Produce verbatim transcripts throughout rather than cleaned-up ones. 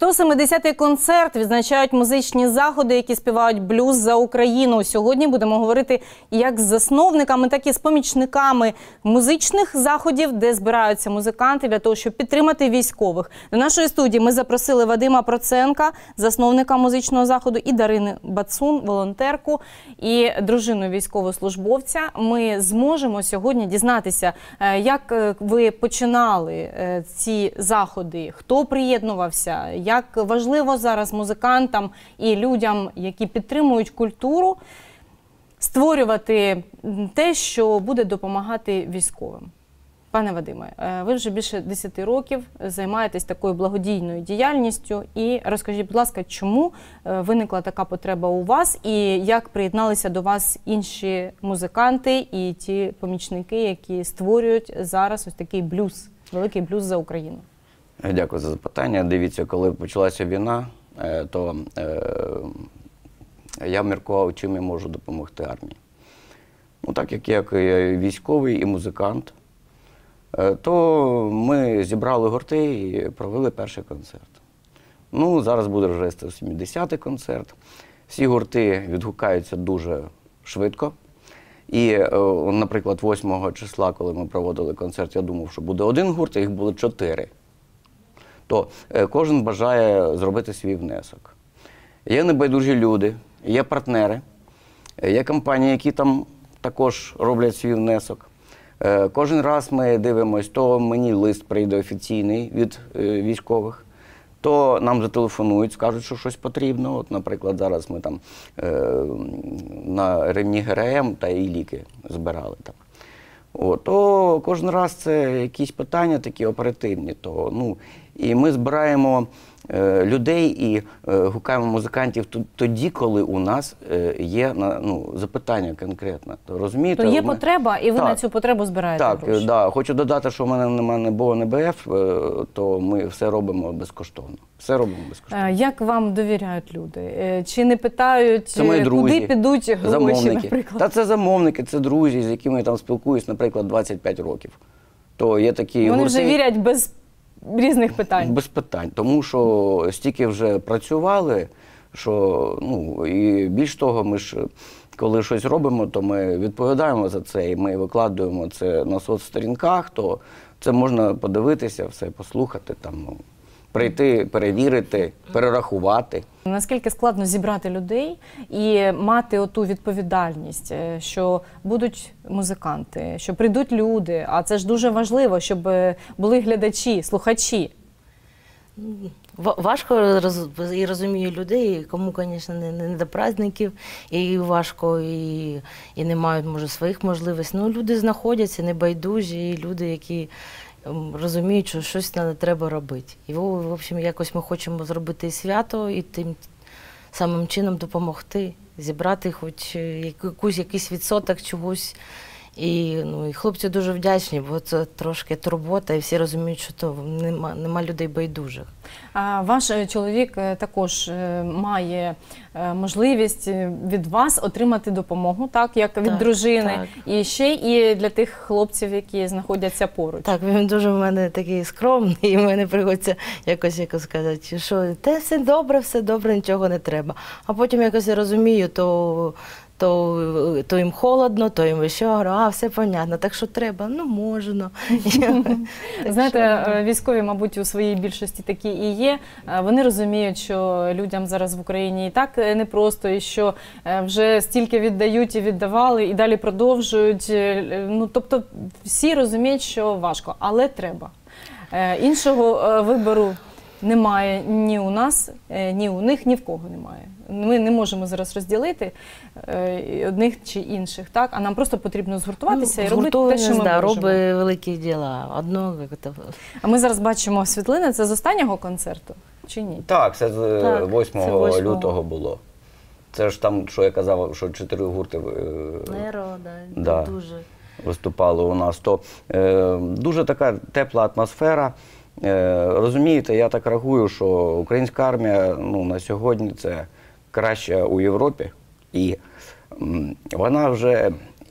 сто сімдесятий концерт відзначають музичні заходи, які співають блюз за Україну. Сьогодні будемо говорити як з засновниками, так і з помічниками музичних заходів, де збираються музиканти для того, щоб підтримати військових. До нашої студії ми запросили Вадима Проценка, засновника музичного заходу, і Дарину Бацун, волонтерку і дружину військовослужбовця. Ми зможемо сьогодні дізнатися, як ви починали ці заходи, хто приєднувався, як важливо зараз музикантам і людям, які підтримують культуру, створювати те, що буде допомагати військовим. Пане Вадиме, ви вже більше десяти років займаєтесь такою благодійною діяльністю. І розкажіть, будь ласка, чому виникла така потреба у вас і як приєдналися до вас інші музиканти і ті помічники, які створюють зараз ось такий блюз, великий блюз за Україну? Дякую за запитання. Дивіться, коли почалася війна, то я міркував, чим я можу допомогти армії. Ну, так як я військовий і музикант, то ми зібрали гурти і провели перший концерт. Ну, зараз буде вже сто сімдесятий концерт. Всі гурти відгукаються дуже швидко. І, наприклад, восьмого числа, коли ми проводили концерт, я думав, що буде один гурт, а їх було чотири. То кожен бажає зробити свій внесок. Є небайдужі люди, є партнери, є компанії, які там також роблять свій внесок. Кожен раз ми дивимося, то мені лист прийде офіційний від військових, то нам зателефонують, скажуть, що щось потрібно. От, наприклад, зараз ми там е, на ремні ГРМ та і ліки збирали там. О, то кожен раз це якісь питання такі оперативні. То, ну, і ми збираємо е, людей і е, гукаємо музикантів тоді, коли у нас е, є ну, запитання конкретне. То, розумієте, то є ми... потреба, і ви так, на цю потребу збираєте так, гроші? Так, да. Хочу додати, що в мене немає ні БО, ні БФ, то ми все робимо безкоштовно. Все робимо безкоштовно. Як вам довіряють люди? Чи не питають, куди підуть гроші, замовники. Наприклад? Та це замовники, це друзі, з якими я там спілкуюсь, наприклад, двадцять п'ять років. То є такі Вони гурти, вже вірять без різних питань? Без питань, тому що стільки вже працювали, що, ну, і більш того, ми ж, коли щось робимо, то ми відповідаємо за це, і ми викладуємо це на соцсторінках, то це можна подивитися, все, послухати, там, ну, прийти, перевірити, перерахувати. Наскільки складно зібрати людей і мати оту відповідальність, що будуть музиканти, що прийдуть люди, а це ж дуже важливо, щоб були глядачі, слухачі. Важко, і розумію людей, кому, звісно, не, не до праздників, і важко, і, і не мають, може, своїх можливостей. Ну, люди знаходяться, небайдужі, і люди, які розуміють, що щось треба робити. І, в общем, якось ми хочемо зробити свято і тим самим чином допомогти, зібрати хоч якусь, якийсь відсоток чогось. І, ну, і хлопці дуже вдячні, бо це трошки турбота, і всі розуміють, що то нема, нема людей байдужих. А ваш чоловік також має можливість від вас отримати допомогу, так, як від так, дружини, так. І ще і для тих хлопців, які знаходяться поруч. Так, він дуже в мене такий скромний, і в мене приходиться якось, якось сказати, що те все добре, все добре, нічого не треба. А потім якось я розумію, то... То, то їм холодно, то їм що, а все понятно, так що треба, ну можна. Знаєте, військові, мабуть, у своїй більшості такі і є. Вони розуміють, що людям зараз в Україні і так непросто, і що вже стільки віддають і віддавали, і далі продовжують. Ну, тобто всі розуміють, що важко, але треба. Іншого вибору немає ні у нас, ні у них, ні в кого немає. Ми не можемо зараз розділити одних чи інших, так? А нам просто потрібно згуртуватися ну, і робити те, що ми да, можемо. Робить великі діла. Одно, як це... А ми зараз бачимо світлини. Це з останнього концерту чи ні? Так, це з восьмого лютого було. Це ж там, що я казав, що чотири гурти Неро, да, да, дуже виступали у нас. То е, дуже така тепла атмосфера. Е, розумієте, я так рахую, що українська армія ну, на сьогодні це краща у Європі. І м, вона вже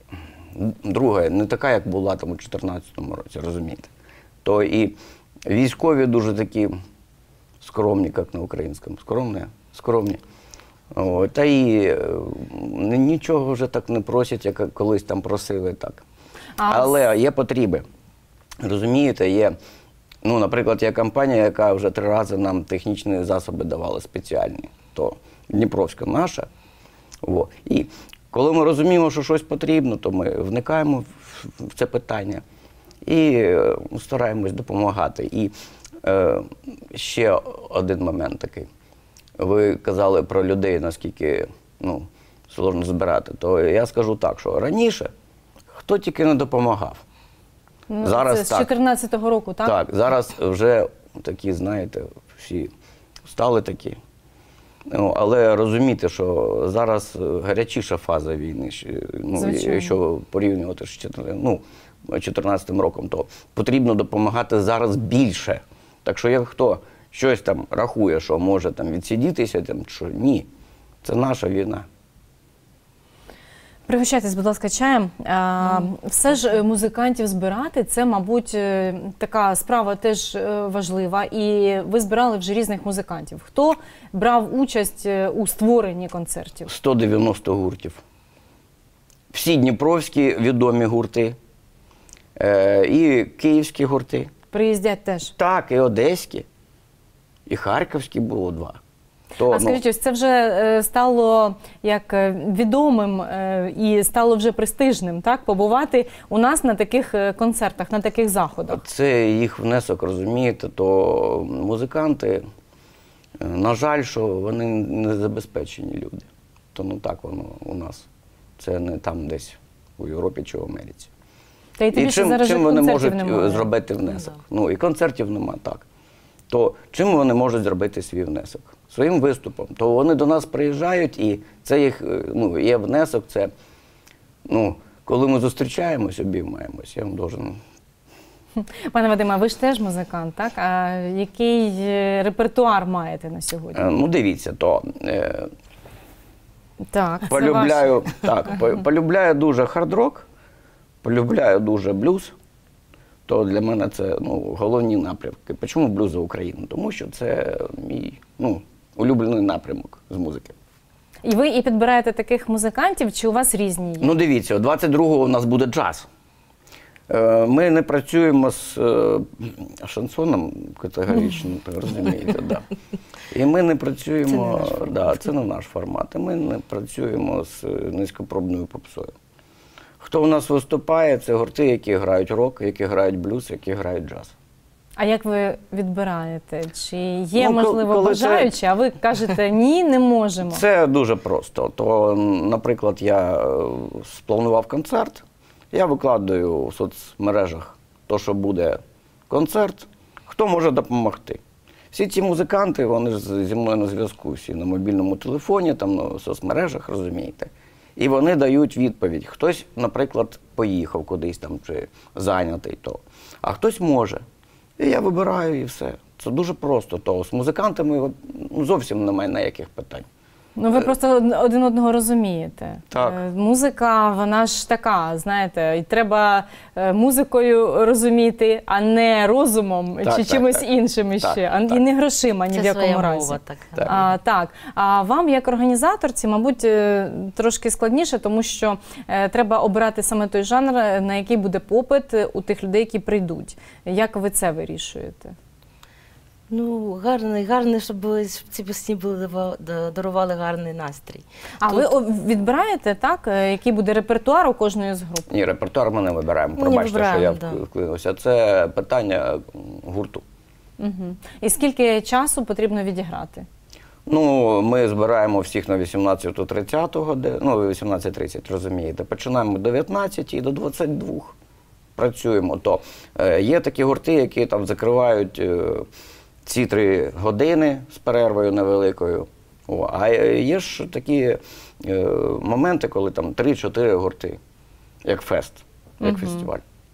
друга, не така, як була там у чотирнадцятому році, розумієте. То і військові дуже такі скромні, як на українському. Скромні? Скромні. О, та і е, нічого вже так не просять, як колись там просили. Так. А Але є потреби. Розумієте, є, ну, наприклад, є компанія, яка вже три рази нам технічні засоби давала спеціальні. То Дніпровська наша. О. І коли ми розуміємо, що щось потрібно, то ми вникаємо в це питання і е, стараємось допомагати. І е, ще один момент такий. Ви казали про людей, наскільки, ну, сложно збирати. То я скажу так, що раніше хто тільки не допомагав. Ну, Зараз це з так. чотирнадцятого року, так? Так, зараз вже такі, знаєте, всі стали такі. Ну, але розумієте, що зараз гарячіша фаза війни, ну, Звичайно. якщо порівнювати з чотирнадцятим роком, то потрібно допомагати зараз більше. Так що як хто щось там рахує, що може там відсидітися, там, що ні, це наша війна. Пригощайтесь, будь ласка, чаєм. А, все ж музикантів збирати, це, мабуть, е, така справа теж е, важлива. І ви збирали вже різних музикантів. Хто брав участь е, у створенні концертів? сто дев'яносто гуртів. Всі дніпровські відомі гурти, е, і київські гурти. Приїздять теж. Так, і одеські, і харківські було два. То, А скажіть, ось це вже е, стало як е, відомим е, і стало вже престижним, так? Побувати у нас на таких е, концертах, на таких заходах. це їх внесок, розумієте, то музиканти, е, на жаль, що вони не забезпечені люди. То ну так воно у нас. Це не там десь у Європі чи в Америці. Та й тим І більше чим, зараз же чим вони концертів можуть немає. зробити внесок? Да. Ну і концертів нема, так. То чим вони можуть зробити свій внесок? Своїм виступом. То вони до нас приїжджають, і це їх, ну, є внесок, це, ну, коли ми зустрічаємось, обіймаємось, я вам должен. Пане Вадиме, ви ж теж музикант, так? А який е, репертуар маєте на сьогодні? Е, Ну, дивіться, то е, Так, це полюбляю, так, по- полюбляю дуже хард-рок, полюбляю дуже блюз. То для мене це, ну, головні напрямки. Чому блюз за Україну? Тому що це мій, ну, улюблений напрямок з музики. І ви і підбираєте таких музикантів, чи у вас різні є? Ну, дивіться, двадцять другого у нас буде джаз. Е, Ми не працюємо з е, шансоном категорично, так розумієте, да. І ми не працюємо, Це не наш формат. да, це не наш формат. І ми не працюємо з низькопробною попсою. Хто у нас виступає, це гурти, які грають рок, які грають блюз, які грають джаз. А як ви відбираєте? Чи є, Ну, можливо, коли це- бажаючі, а ви кажете, ні, не можемо? Це дуже просто. То, наприклад, я е, спланував концерт, я викладаю в соцмережах то, що буде концерт, хто може допомогти. Всі ці музиканти, вони ж зі мною на зв'язку, всі на мобільному телефоні, там на соцмережах, розумієте. І вони дають відповідь. Хтось, наприклад, поїхав кудись там чи зайнятий, то, а хтось може. І я вибираю і все. Це дуже просто. То з музикантами ну, зовсім немає ніяких питань. Ну, ви просто один одного розумієте. Так. Е, Музика, вона ж така, знаєте, і треба е, музикою розуміти, а не розумом Так, чи так, чимось так. іншим Так, іще, а, так. і не грошима ні Це в якому своя разі. мова така. Так. А, так. А вам, як організаторці, мабуть, е, трошки складніше, тому що е, треба обирати саме той жанр, на який буде попит у тих людей, які прийдуть. Як ви це вирішуєте? Ну, гарний, гарний, щоб були- щоб ці пісні були дава- да- дарували гарний настрій. А Тут- ви о, відбираєте, так, е, який буде репертуар у кожної з груп? Ні, репертуар ми не вибираємо. Ми не Пробачте, що я вибираємо, да. вклинився. Це питання гурту. Угу. І скільки часу потрібно відіграти? Ну, ми збираємо всіх на вісімнадцяту тридцятого, де, ну, вісімнадцять тридцять, розумієте. Починаємо до дев'ятнадцяти і до двадцяти двох працюємо. То е, є такі гурти, які там закривають е, ці три години з перервою невеликою. О, а є ж такі е, моменти, коли там три-чотири гурти, як фест, як Мгм. фестиваль.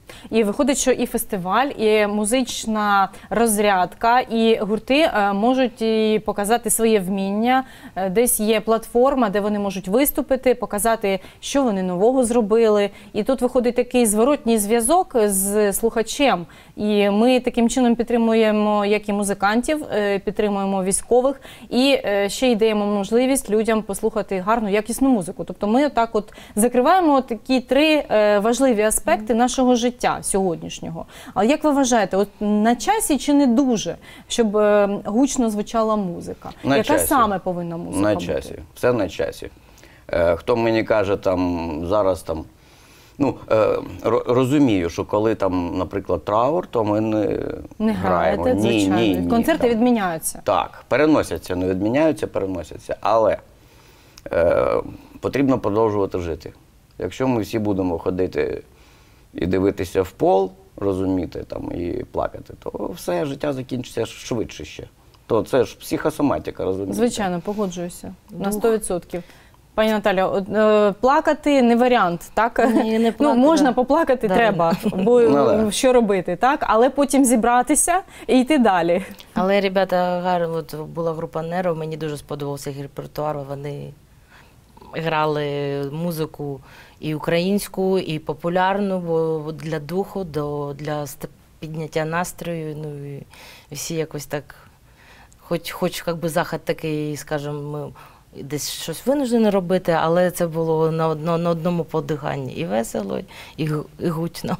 І виходить, що і фестиваль, і музична розрядка, і гурти е, можуть і показати своє вміння. Е, Десь є платформа, де вони можуть виступити, показати, що вони нового зробили. І тут виходить такий зворотній зв'язок з слухачем. І ми таким чином підтримуємо як і музикантів, е, підтримуємо військових, і е, ще й даємо можливість людям послухати гарну, якісну музику. Тобто ми так от закриваємо такі три е, важливі аспекти нашого життя сьогоднішнього. Але як ви вважаєте, от на часі чи не дуже, щоб е, гучно звучала музика? На Яка часі. саме повинна музика На бути? часі. Все на часі. Е, хто мені каже, там, зараз там, ну, е, ро- розумію, що коли там, наприклад, траур, то ми не, Не граємо. граєте, Ні, звичайно. ні, ні, Концерти там. відміняються. Так, переносяться, не відміняються, переносяться. Але е, потрібно продовжувати жити. Якщо ми всі будемо ходити і дивитися в пол, розуміти там, і плакати, то все життя закінчиться швидше ще. То це ж психосоматика, розумієте? Звичайно, погоджуюся. На сто відсотків. Пані Наталя, от, е, плакати не варіант, так? Ні, не Ну, плакати, можна да. поплакати, Да. треба, бо Ну, да. що робити, так? Але потім зібратися і йти далі. Але ребята гарно, от була група Неро, мені дуже сподобався їх репертуар. Вони грали музику і українську, і популярну, бо для духу, до, для ст- підняття настрою. Ну і всі якось так, хоч, хоч як би захід такий, скажімо, ми десь щось винуждені робити, але це було на, одно, на одному подиханні. І весело, і, гу- і гучно.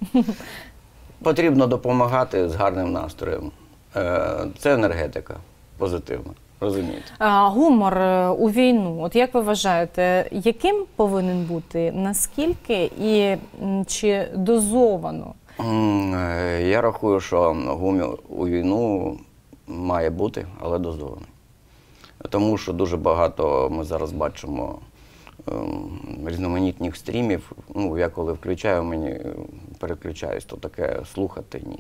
Потрібно допомагати з гарним настроєм. Е, Це енергетика позитивна, розумієте? А, гумор е, у війну, от як ви вважаєте, яким повинен бути, наскільки і м, чи дозовано? М, е, Я рахую, що гумор у війну має бути, але дозований. Тому що дуже багато ми зараз бачимо ем, різноманітних стрімів. Ну, я коли включаю, мені переключаюсь, то таке слухати ні.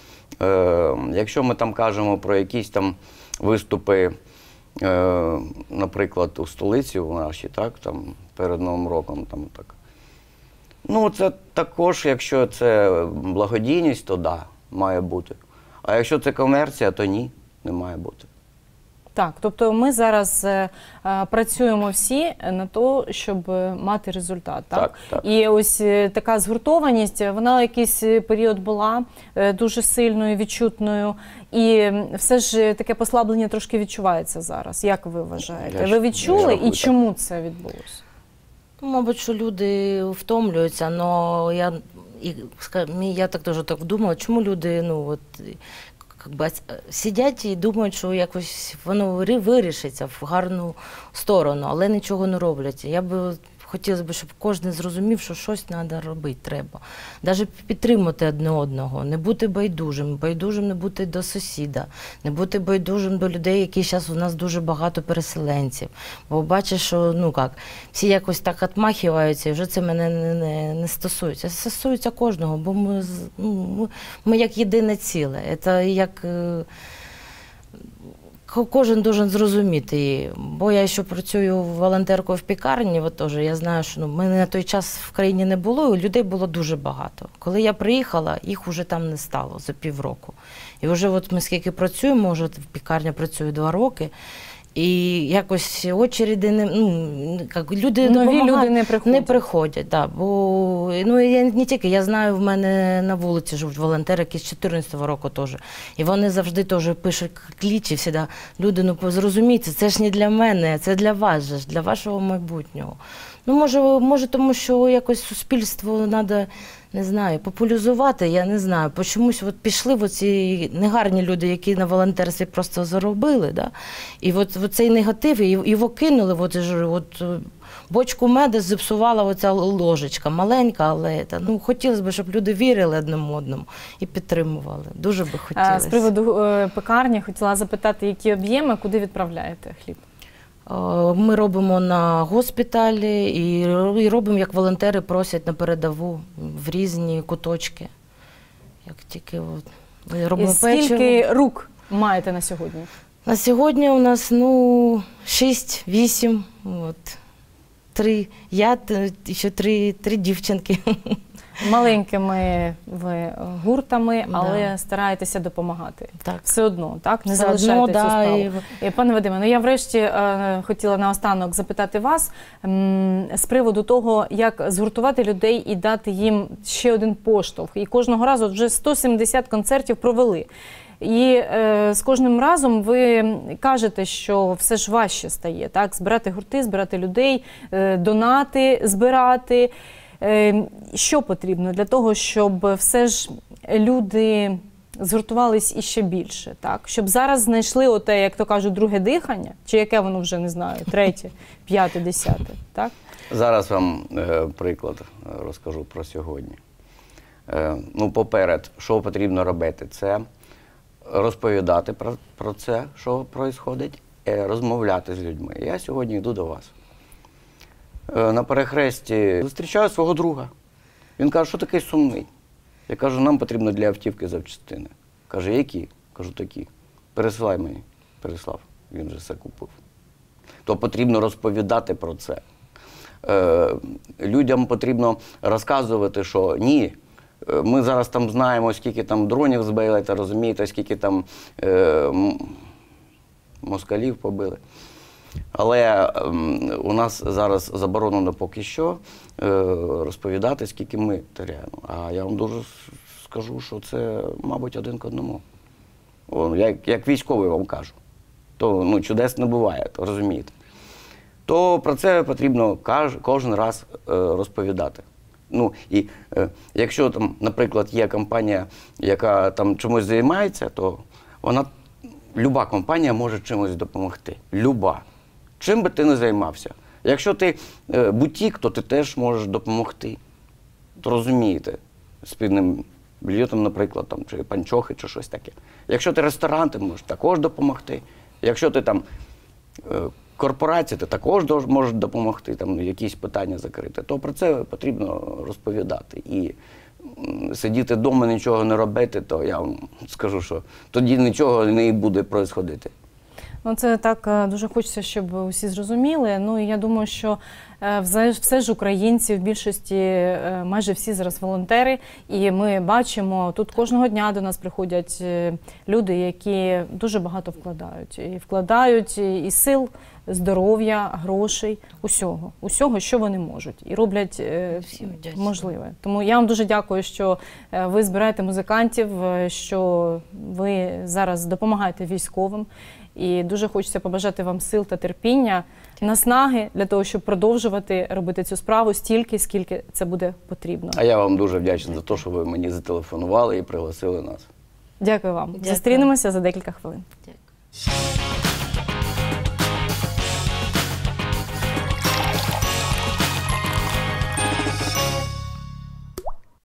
Е, якщо ми там кажемо про якісь там виступи, е, наприклад, у столиці у нашій, так, там, перед Новим роком, там, так. Ну, це також, якщо це благодійність, то да, має бути. А якщо це комерція, то ні, не має бути. Так, тобто ми зараз е, е, працюємо всі на те, щоб е, мати результат. Так? Так, так. І ось е, така згуртованість, вона якийсь період була е, дуже сильною, відчутною. І м, все ж таке послаблення трошки відчувається зараз. Як ви вважаєте? Я ж- Ви я відчули рахую, і так. чому це відбулося? Мабуть, що люди втомлюються, але я, і, ска- мі- я так теж так думала, чому люди ну, от, как би, сидять і думають, що якось воно ри- вирішиться в гарну сторону, але нічого не роблять. Я би хотілося б, щоб кожен зрозумів, що щось треба робити, треба. Навіть підтримати одне одного, не бути байдужим, байдужим не бути до сусіда, не бути байдужим до людей, які зараз у нас дуже багато переселенців. Бо бачиш, що ну як, всі якось так відмахиваються, і вже це мене не, не, не стосується. Це стосується кожного, бо ми, з- ну, ми, ми як єдине ціле. Це як... е, Ко- Кожен должен зрозуміти її. Бо я ще працюю волонтеркою в пікарні, от теж я знаю, що ну, мене на той час в країні не було, і людей було дуже багато. Коли я приїхала, їх вже там не стало за півроку. І вже от ми скільки працюємо, вже в пікарні працюю два роки, і якось очереді не, ну, як, люди Нові допомагають. люди не приходять. Не приходять, да, бо ну, я не тільки, я знаю, в мене на вулиці живуть волонтери, які з чотирнадцятого року теж. І вони завжди теж пишуть клічі, всі, люди, ну зрозумійте, це ж не для мене, це для вас же, ж, для вашого майбутнього. Ну, може, може, тому що якось суспільство треба, не знаю, популяризувати, я не знаю. По чомусь от пішли оці негарні люди, які на волонтерстві просто заробили, да? І от, от цей негатив, і його кинули, от, ж, от, бочку меду зіпсувала оця ложечка, маленька, але та, ну, хотілося б, щоб люди вірили одному одному і підтримували. Дуже би А, хотілося. з приводу е, пекарні хотіла запитати, які об'єми, куди відправляєте хліб? Ми робимо на госпіталі і і робимо, як волонтери просять на передову, в різні куточки. Як тільки от, ми робимо І скільки печиво. рук маєте на сьогодні? На сьогодні у нас ну, шість-вісім. От. три я, т- ще три, три дівчинки. Маленькими ви гуртами, але Да. стараєтеся допомагати. Так. Все одно, так? Не Все залишаєте одно, цю да, справу. і- І, пане Вадиме, ну я врешті е, хотіла наостанок запитати вас м, з приводу того, як згуртувати людей і дати їм ще один поштовх. І кожного разу от вже сто сімдесят концертів провели. І е, з кожним разом ви кажете, що все ж важче стає, так? Збирати гурти, збирати людей, е, донати, збирати. Е, Що потрібно для того, щоб все ж люди згуртувались іще більше, так? Щоб зараз знайшли оте, як то кажуть, друге дихання, чи яке воно вже, не знаю, третє, п'яте, десяте, так? Зараз вам е, приклад е, розкажу про сьогодні. Е, ну, поперед, що потрібно робити? Це розповідати про, про це, що відбувається, е, розмовляти з людьми. Я сьогодні йду до вас. Е, на перехресті зустрічаю свого друга. Він каже, що такий сумний? Я кажу, нам потрібно для автівки запчастини. Каже, які? Кажу, такі. Пересилай мені. Переслав. Він вже все купив. То потрібно розповідати про це. Е, людям потрібно розказувати, що ні, е, ми зараз там знаємо, скільки там дронів збили, та розумієте, скільки там е, м- москалів побили. Але е, у нас зараз заборонено поки що е, розповідати, скільки ми теряємо. А я вам дуже скажу, що це, мабуть, один к одному. О, як, як військовий вам кажу. То ну, чудес не буває, то розумієте. То про це потрібно каж, кожен раз е, розповідати. Ну, і е, якщо там, наприклад, є компанія, яка там чимось займається, то вона, люба компанія може чимось допомогти. Люба. Чим би ти не займався. Якщо ти е, бутік, то ти теж можеш допомогти. То розумієте, спільним бюджетом, наприклад, там, чи панчохи, чи щось таке. Якщо ти ресторан, ти можеш також допомогти. Якщо ти там е, корпорація, ти також дож- можеш допомогти, там, якісь питання закрити. То про це потрібно розповідати. І м, сидіти вдома, нічого не робити, то я вам скажу, що тоді нічого не буде відбуватися. Ну, це так е, дуже хочеться, щоб усі зрозуміли. Ну, і я думаю, що е, все ж- все ж українці в більшості, е, майже всі зараз волонтери. І ми бачимо, тут кожного дня до нас приходять е, люди, які дуже багато вкладають. І вкладають і і сил, здоров'я, грошей, усього. Усього, що вони можуть. І роблять е, Всім вдячні. можливе. Тому я вам дуже дякую, що е, ви збираєте музикантів, е, що ви зараз допомагаєте військовим. І дуже хочеться побажати вам сил та терпіння, наснаги для того, щоб продовжувати робити цю справу стільки, скільки це буде потрібно. А я вам дуже вдячний за те, що ви мені зателефонували і пригласили нас. Дякую вам. Дякую. Зустрінемося за декілька хвилин. Дякую.